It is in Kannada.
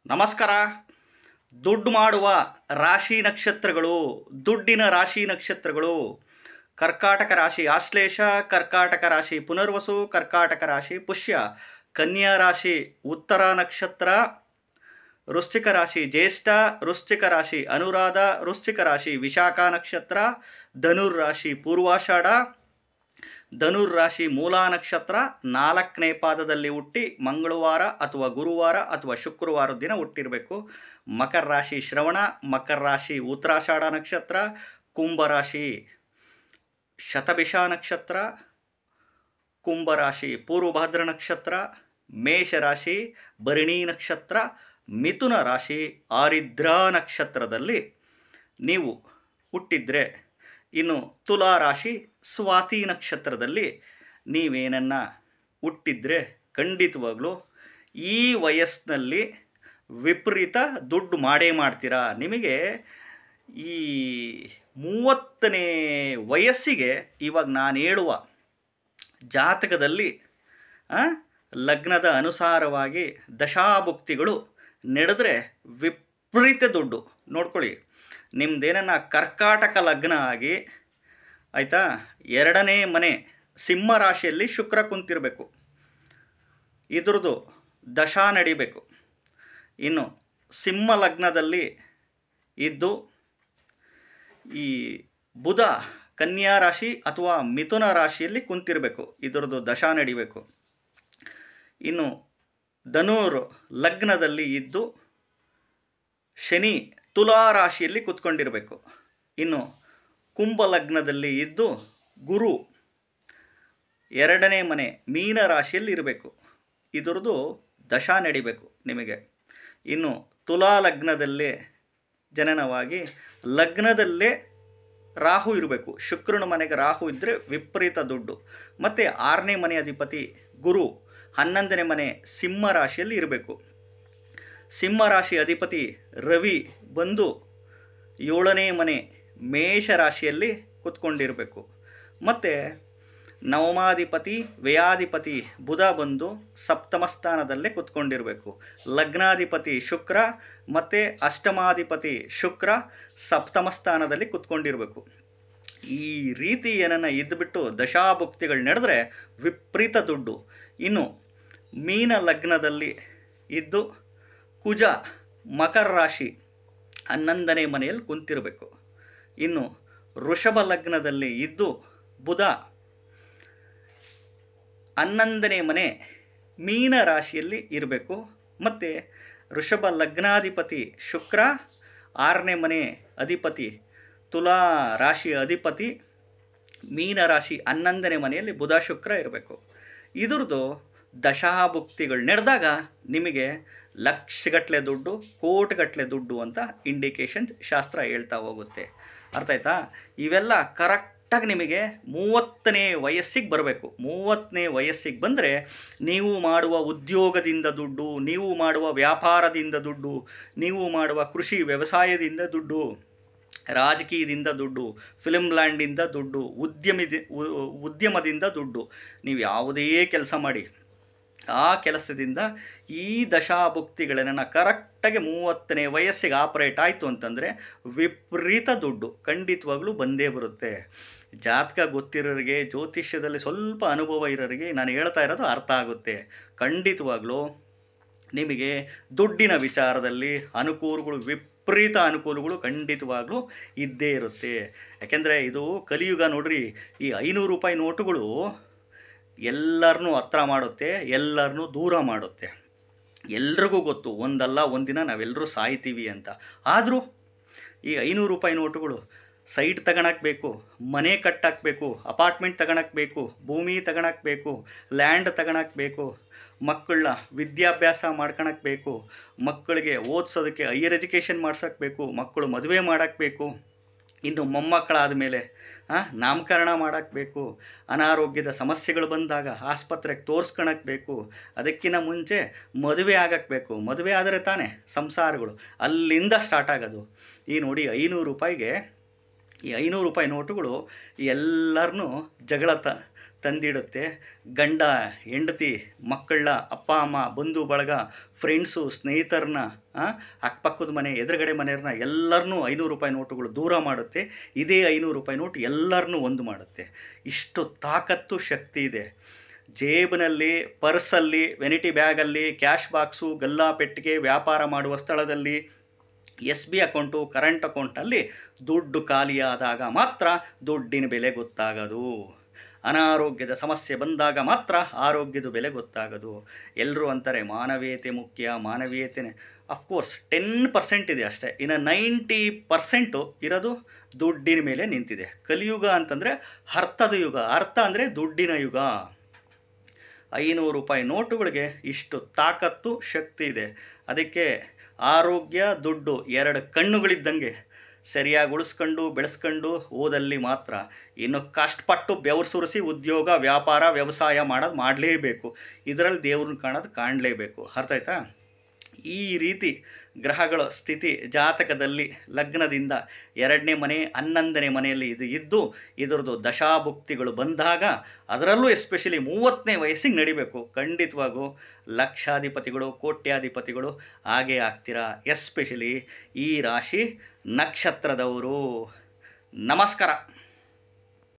ನಮಸ್ಕಾರ. ದುಡ್ಡು ಮಾಡುವ ರಾಶಿ ನಕ್ಷತ್ರಗಳು, ದುಡ್ಡಿನ ರಾಶಿ ನಕ್ಷತ್ರಗಳು: ಕರ್ಕಾಟಕ ರಾಶಿ ಆಶ್ಲೇಷ, ಕರ್ಕಾಟಕ ರಾಶಿ ಪುನರ್ವಸು, ಕರ್ಕಾಟಕ ರಾಶಿ ಪುಷ್ಯ, ಕನ್ಯಾ ರಾಶಿ ಉತ್ತರ ನಕ್ಷತ್ರ, ವೃಶ್ಚಿಕ ರಾಶಿ ಜ್ಯೇಷ್ಠ, ವೃಶ್ಚಿಕ ರಾಶಿ ಅನುರಾಧ, ವೃಶ್ಚಿಕ ರಾಶಿ ವಿಶಾಖ ನಕ್ಷತ್ರ, ಧನುರ್ ರಾಶಿ ಪೂರ್ವಾಷಾಢ, ಧನುರ್ ರಾಶಿ ಮೂಲಾ ನಕ್ಷತ್ರ. 4ನೇ ಪಾದದಲ್ಲಿ ಹುಟ್ಟಿ ಮಂಗಳವಾರ ಅಥವಾ ಗುರುವಾರ ಅಥವಾ ಶುಕ್ರವಾರದ ದಿನ ಹುಟ್ಟಿರಬೇಕು. ಮಕರ ರಾಶಿ ಶ್ರವಣ, ಮಕರ ರಾಶಿ ಉತ್ತರಾಷಾಢ ನಕ್ಷತ್ರ, ಕುಂಭರಾಶಿ ಶತಭಿಷ ನಕ್ಷತ್ರ, ಕುಂಭರಾಶಿ ಪೂರ್ವಭಾದ್ರ ನಕ್ಷತ್ರ, ಮೇಷರಾಶಿ ಭರಣಿ ನಕ್ಷತ್ರ, ಮಿಥುನ ರಾಶಿ ಆರಿದ್ರಾ ನಕ್ಷತ್ರದಲ್ಲಿ ನೀವು ಹುಟ್ಟಿದ್ರೆ, ಇನ್ನು ತುಲಾ ರಾಶಿ ಸ್ವಾತಿ ನಕ್ಷತ್ರದಲ್ಲಿ ನೀವೇನನ್ನ ಹುಟ್ಟಿದ್ರೆ ಖಂಡಿತವಾಗ್ಲೂ ಈ ವಯಸ್ಸಿನಲ್ಲಿ ವಿಪರೀತ ದುಡ್ಡು ಮಾಡೇ ಮಾಡ್ತೀರಾ. ನಿಮಗೆ ಈ 30ನೇ ವಯಸ್ಸಿಗೆ ಇವಾಗ ನಾನು ಹೇಳುವ ಜಾತಕದಲ್ಲಿ ಲಗ್ನದ ಅನುಸಾರವಾಗಿ ದಶಾಭುಕ್ತಿಗಳು ನಡೆದ್ರೆ ವಿಪರೀತ ದುಡ್ಡು. ನೋಡ್ಕೊಳ್ಳಿ, ನಿಮ್ಮದೇನನ್ನ ಕರ್ಕಾಟಕ ಲಗ್ನ ಆಗಿ ಆಯಿತಾ, 2ನೇ ಮನೆ ಸಿಂಹ ರಾಶಿಯಲ್ಲಿ ಶುಕ್ರ ಕುಂತಿರಬೇಕು, ಇದ್ರದ್ದು ದಶಾ ನಡಿಬೇಕು. ಇನ್ನು ಸಿಂಹ ಲಗ್ನದಲ್ಲಿ ಇದ್ದು ಈ ಬುಧ ಕನ್ಯಾ ರಾಶಿ ಅಥವಾ ಮಿಥುನ ರಾಶಿಯಲ್ಲಿ ಕುಂತಿರಬೇಕು, ಇದರದ್ದು ದಶಾ ನಡಿಬೇಕು. ಇನ್ನು ಧನುರ್ ಲಗ್ನದಲ್ಲಿ ಇದ್ದು ಶನಿ ತುಲಾ ರಾಶಿಯಲ್ಲಿ ಕೂತ್ಕೊಂಡಿರಬೇಕು. ಇನ್ನು ಕುಂಭ ಲಗ್ನದಲ್ಲಿ ಇದ್ದು ಗುರು 2ನೇ ಮನೆ ಮೀನ ರಾಶಿಯಲ್ಲಿ ಇರಬೇಕು, ಇದರದ್ದು ದಶಾ ನಡಿಬೇಕು ನಿಮಗೆ. ಇನ್ನು ತುಲಾ ಲಗ್ನದಲ್ಲೇ ಜನನವಾಗಿ ಲಗ್ನದಲ್ಲೇ ರಾಹು ಇರಬೇಕು, ಶುಕ್ರನ ಮನೆಗೆ ರಾಹು ಇದ್ದರೆ ವಿಪರೀತ ದುಡ್ಡು. ಮತ್ತು 6ನೇ ಮನೆ ಅಧಿಪತಿ ಗುರು 11ನೇ ಮನೆ ಸಿಂಹ ರಾಶಿಯಲ್ಲಿ ಇರಬೇಕು. ಸಿಂಹ ರಾಶಿ ಅಧಿಪತಿ ರವಿ ಬಂದು 7ನೇ ಮನೆ ಮೇಷ ರಾಶಿಯಲ್ಲಿ ಕೂತ್ಕೊಂಡಿರಬೇಕು. ಮತ್ತು ನವಮಾಧಿಪತಿ ವ್ಯಯಾಧಿಪತಿ ಬುಧ ಬಂದು 7ಮ ಸ್ಥಾನದಲ್ಲೇ ಕೂತ್ಕೊಂಡಿರಬೇಕು. ಲಗ್ನಾಧಿಪತಿ ಶುಕ್ರ ಮತ್ತು ಅಷ್ಟಮಾಧಿಪತಿ ಶುಕ್ರ 7ಮ ಸ್ಥಾನದಲ್ಲಿ ಕೂತ್ಕೊಂಡಿರಬೇಕು. ಈ ರೀತಿ ಏನನ್ನ ಇದ್ದುಬಿಟ್ಟು ದಶಾಭುಕ್ತಿಗಳು ನಡೆದ್ರೆ ವಿಪರೀತ ದುಡ್ಡು. ಇನ್ನು ಮೀನ ಲಗ್ನದಲ್ಲಿ ಇದ್ದು ಕುಜ ಮಕರ ರಾಶಿ 11ನೇ ಮನೆಯಲ್ಲಿ ಕುಂತಿರಬೇಕು. ಇನ್ನು ವೃಷಭ ಲಗ್ನದಲ್ಲಿ ಇದ್ದು ಬುಧ 11ನೇ ಮನೆ ಮೀನ ರಾಶಿಯಲ್ಲಿ ಇರಬೇಕು. ಮತ್ತು ವೃಷಭ ಲಗ್ನಾಧಿಪತಿ ಶುಕ್ರ 6ನೇ ಮನೆ ಅಧಿಪತಿ ತುಲಾ ರಾಶಿಯ ಅಧಿಪತಿ ಮೀನ ರಾಶಿ 11ನೇ ಮನೆಯಲ್ಲಿ ಬುಧ ಶುಕ್ರ ಇರಬೇಕು. ಇದ್ರದ್ದು ದಶಾಭುಕ್ತಿಗಳು ನಡೆದಾಗ ನಿಮಗೆ ಲಕ್ಷಗಟ್ಟಲೆ ದುಡ್ಡು, ಕೋಟಿಗಟ್ಟಲೆ ದುಡ್ಡು ಅಂತ ಇಂಡಿಕೇಶನ್ಸ್ ಶಾಸ್ತ್ರ ಹೇಳ್ತಾ ಹೋಗುತ್ತೆ. ಅರ್ಥ ಆಯ್ತಾ? ಇವೆಲ್ಲ ಕರೆಕ್ಟಾಗಿ ನಿಮಗೆ 30ನೇ ವಯಸ್ಸಿಗೆ ಬರಬೇಕು. 30ನೇ ವಯಸ್ಸಿಗೆ ಬಂದರೆ ನೀವು ಮಾಡುವ ಉದ್ಯೋಗದಿಂದ ದುಡ್ಡು, ನೀವು ಮಾಡುವ ವ್ಯಾಪಾರದಿಂದ ದುಡ್ಡು, ನೀವು ಮಾಡುವ ಕೃಷಿ ವ್ಯವಸಾಯದಿಂದ ದುಡ್ಡು, ರಾಜಕೀಯದಿಂದ ದುಡ್ಡು, ಫಿಲ್ಮ್ ಲ್ಯಾಂಡಿಂದ ದುಡ್ಡು, ಉದ್ಯಮದಿಂದ ದುಡ್ಡು, ನೀವು ಯಾವುದೇ ಕೆಲಸ ಮಾಡಿ ಆ ಕೆಲಸದಿಂದ ಈ ದಶಾಭುಕ್ತಿಗಳನ್ನು ಕರೆಕ್ಟಾಗಿ 30ನೇ ವಯಸ್ಸಿಗೆ ಆಪರೇಟ್ ಆಯಿತು ಅಂತಂದರೆ ವಿಪರೀತ ದುಡ್ಡು ಖಂಡಿತವಾಗ್ಲೂ ಬಂದೇ ಬರುತ್ತೆ. ಜಾತಕ ಗೊತ್ತಿರೋರಿಗೆ, ಜ್ಯೋತಿಷ್ಯದಲ್ಲಿ ಸ್ವಲ್ಪ ಅನುಭವ ಇರೋರಿಗೆ ನಾನು ಹೇಳ್ತಾ ಇರೋದು ಅರ್ಥ ಆಗುತ್ತೆ. ಖಂಡಿತವಾಗ್ಲೂ ನಿಮಗೆ ದುಡ್ಡಿನ ವಿಚಾರದಲ್ಲಿ ಅನುಕೂಲಗಳು, ವಿಪರೀತ ಅನುಕೂಲಗಳು ಖಂಡಿತವಾಗ್ಲೂ ಇದ್ದೇ ಇರುತ್ತೆ. ಯಾಕೆಂದರೆ ಇದು ಕಲಿಯುಗ. ನೋಡ್ರಿ, ಈ 500 ರೂಪಾಯಿ ನೋಟುಗಳು ಎಲ್ಲರನ್ನೂ ಹತ್ರ ಮಾಡುತ್ತೆ, ಎಲ್ಲರನ್ನೂ ದೂರ ಮಾಡುತ್ತೆ. ಎಲ್ರಿಗೂ ಗೊತ್ತು ಒಂದಲ್ಲ ಒಂದಿನ ನಾವೆಲ್ಲರೂ ಸಾಯ್ತೀವಿ ಅಂತ. ಆದರೂ ಈ 500 ರೂಪಾಯಿ ನೋಟುಗಳು ಸೈಟ್ ತಗೊಳಕ್ಬೇಕು, ಮನೆ ಕಟ್ಟಾಕಬೇಕು, ಅಪಾರ್ಟ್ಮೆಂಟ್ ತಗೊಳಕ್ಬೇಕು, ಭೂಮಿ ತಗೊಳಕ್ಬೇಕು, ಲ್ಯಾಂಡ್ ತಗೊಳಕ್ಬೇಕು, ಮಕ್ಕಳನ್ನ ವಿದ್ಯಾಭ್ಯಾಸ ಮಾಡ್ಕೊಳಕ್ಬೇಕು, ಮಕ್ಕಳಿಗೆ ಓದಿಸೋದಕ್ಕೆ ಹೈಯರ್ ಎಜುಕೇಷನ್ ಮಾಡ್ಸೋಕ್ಬೇಕು, ಮಕ್ಕಳು ಮದುವೆ ಮಾಡೋಕ್ಬೇಕು, ಇನ್ನು ಮೊಮ್ಮಕ್ಕಳಾದ ಮೇಲೆ ನಾಮಕರಣ ಮಾಡೋಕ್ಬೇಕು, ಅನಾರೋಗ್ಯದ ಸಮಸ್ಯೆಗಳು ಬಂದಾಗ ಆಸ್ಪತ್ರೆಗೆ ತೋರಿಸ್ಕೊಳಕ್ಬೇಕು, ಅದಕ್ಕಿಂತ ಮುಂಚೆ ಮದುವೆ ಆಗಬೇಕು. ಮದುವೆ ಆದರೆ ತಾನೇ ಸಂಸಾರಗಳು ಅಲ್ಲಿಂದ ಸ್ಟಾರ್ಟ್ ಆಗೋದು. ಈ ನೋಡಿ, 500 ರೂಪಾಯಿಗೆ ಈ 500 ರೂಪಾಯಿ ನೋಟುಗಳು ಎಲ್ಲರನ್ನೂ ಜಗಳ ತಂದಿಡುತ್ತೆ. ಗಂಡ ಹೆಂಡತಿ ಮಕ್ಕಳ ಅಪ್ಪ ಅಮ್ಮ ಬಂಧು ಬಳಗ ಫ್ರೆಂಡ್ಸು ಸ್ನೇಹಿತರನ್ನ ಅಕ್ಕಪಕ್ಕದ ಮನೆ ಎದುರುಗಡೆ ಮನೆಯವ್ರನ್ನ ಎಲ್ಲರನ್ನೂ 500 ರೂಪಾಯಿ ನೋಟುಗಳು ದೂರ ಮಾಡುತ್ತೆ. ಇದೇ 500 ರೂಪಾಯಿ ನೋಟು ಎಲ್ಲರನ್ನೂ ಒಂದು ಮಾಡುತ್ತೆ. ಇಷ್ಟು ತಾಕತ್ತು ಶಕ್ತಿ ಇದೆ. ಜೇಬಿನಲ್ಲಿ, ಪರ್ಸಲ್ಲಿ, ವೆನಿಟಿ ಬ್ಯಾಗಲ್ಲಿ, ಕ್ಯಾಶ್ ಬಾಕ್ಸು, ಗಲ್ಲಾ ಪೆಟ್ಟಿಗೆ, ವ್ಯಾಪಾರ ಮಾಡುವ ಸ್ಥಳದಲ್ಲಿ, SB ಅಕೌಂಟು, ಕರೆಂಟ್ ಅಕೌಂಟಲ್ಲಿ ದುಡ್ಡು ಖಾಲಿಯಾದಾಗ ಮಾತ್ರ ದುಡ್ಡಿನ ಬೆಲೆ ಗೊತ್ತಾಗೋದು. ಅನಾರೋಗ್ಯದ ಸಮಸ್ಯೆ ಬಂದಾಗ ಮಾತ್ರ ಆರೋಗ್ಯದ ಬೆಲೆ ಗೊತ್ತಾಗೋದು. ಎಲ್ಲರೂ ಅಂತಾರೆ ಮಾನವೀಯತೆ ಮುಖ್ಯ, ಮಾನವೀಯತೆನೇ. ಅಫ್ಕೋರ್ಸ್ 10% ಇದೆ ಅಷ್ಟೇ. ಇನ್ನು 90% ಇರೋದು ದುಡ್ಡಿನ ಮೇಲೆ ನಿಂತಿದೆ. ಕಲಿಯುಗ ಅಂತಂದರೆ ಅರ್ಥದ ಯುಗ. ಅರ್ಥ ಅಂದರೆ ದುಡ್ಡಿನ ಯುಗ. 500 ರೂಪಾಯಿ ನೋಟುಗಳಿಗೆ ಇಷ್ಟು ತಾಕತ್ತು ಶಕ್ತಿ ಇದೆ. ಅದಕ್ಕೆ ಆರೋಗ್ಯ, ದುಡ್ಡು 2 ಕಣ್ಣುಗಳಿದ್ದಂಗೆ ಸರಿಯಾಗಿ ಉಳಿಸ್ಕೊಂಡು ಬೆಳೆಸ್ಕೊಂಡು ಓದಲ್ಲಿ ಮಾತ್ರ. ಇನ್ನು ಕಷ್ಟಪಟ್ಟು ಬೆವರು ಸುರಿಸಿ ಉದ್ಯೋಗ, ವ್ಯಾಪಾರ, ವ್ಯವಸಾಯ ಮಾಡಲೇಬೇಕು. ಇದರಲ್ಲಿ ದೇವ್ರನ್ನ ಕಾಣಲೇಬೇಕು. ಅರ್ಥ ಆಯ್ತಾ? ಈ ರೀತಿ ಗ್ರಹಗಳ ಸ್ಥಿತಿ ಜಾತಕದಲ್ಲಿ ಲಗ್ನದಿಂದ 2ನೇ ಮನೆ 11ನೇ ಮನೆಯಲ್ಲಿ ಇದು ಇದ್ದು ಇದರದ್ದು ದಶಾಭುಕ್ತಿಗಳು ಬಂದಾಗ, ಅದರಲ್ಲೂ ಎಸ್ಪೆಷಲಿ 30ನೇ ವಯಸ್ಸಿಗೆ ನಡಿಬೇಕು. ಖಂಡಿತವಾಗೂ ಲಕ್ಷಾಧಿಪತಿಗಳು, ಕೋಟ್ಯಾಧಿಪತಿಗಳು ಹಾಗೇ ಆಗ್ತೀರಾ. ಎಸ್ಪೆಷಲಿ ಈ ರಾಶಿ ನಕ್ಷತ್ರದವರು. ನಮಸ್ಕಾರ.